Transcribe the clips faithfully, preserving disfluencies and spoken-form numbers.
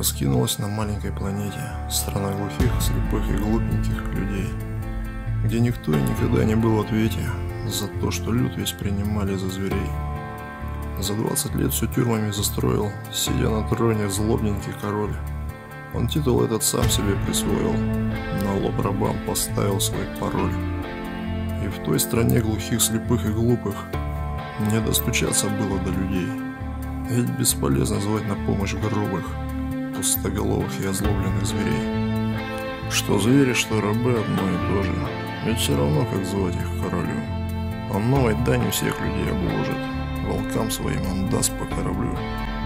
раскинулась на маленькой планете, страна глухих, слепых и глупеньких людей, где никто и никогда не был в ответе за то, что люд весь принимали за зверей. За двадцать лет все тюрьмами застроил, сидя на троне, злобненький король. Он титул этот сам себе присвоил, на лоб рабам поставил свой пароль. И в той стране глухих, слепых и глупых не достучаться было до людей. Ведь бесполезно звать на помощь грубых, пустоголовых и озлобленных зверей. Что звери, что рабы одно и то же, ведь все равно как звать их к королю. Он новой дани всех людей обложит, волкам своим он даст по кораблю.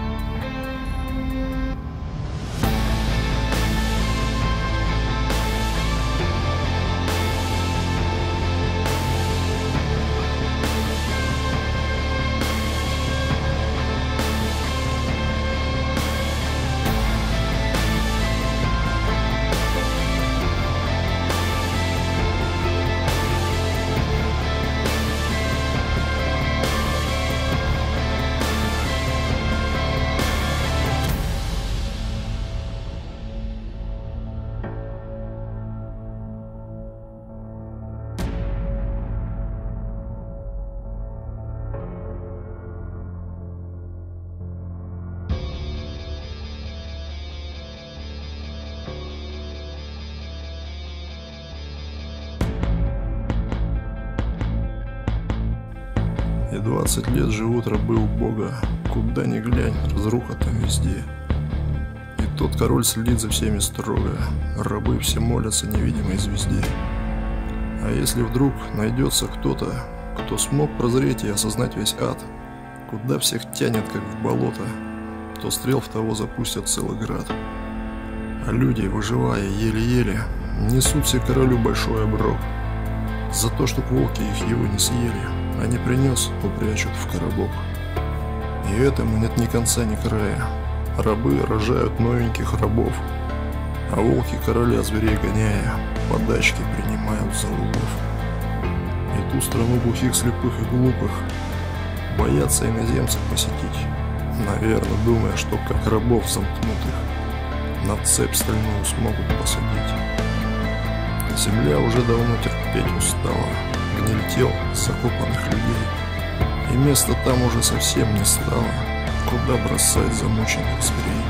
И двадцать лет живут рабы у Бога, куда ни глянь, разруха там везде. И тот король следит за всеми строго, рабы все молятся невидимой звезде. А если вдруг найдется кто-то, кто смог прозреть и осознать весь ад, куда всех тянет, как в болото, то стрел в того запустят целый град. А люди, выживая еле-еле, несут все королю большой оброк. За то, чтоб волки их его не съели, а не принес, упрячут в коробок. И этому нет ни конца, ни края. Рабы рожают новеньких рабов, а волки короля зверей гоняя, подачки принимают за улов. И ту страну глухих, слепых и глупых боятся иноземцев посетить, наверное, думая, что как рабов замкнутых на цепь стальную смогут посадить. Земля уже давно терпеть устала гниль тел закопанных людей, и места там уже совсем не стало, куда бросать замученных зверей.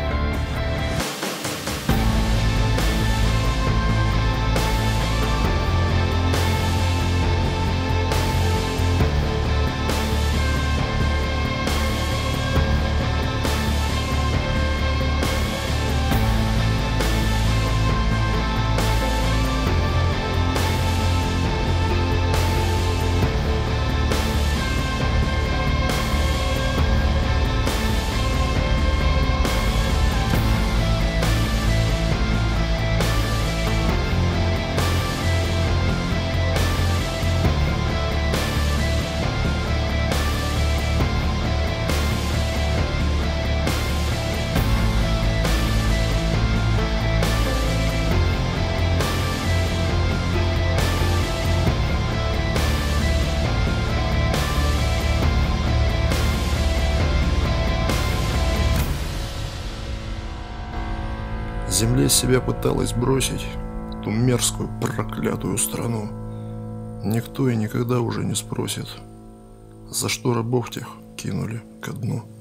Земле себя пыталась бросить ту мерзкую проклятую страну. Никто и никогда уже не спросит, за что рабов тех кинули ко дну.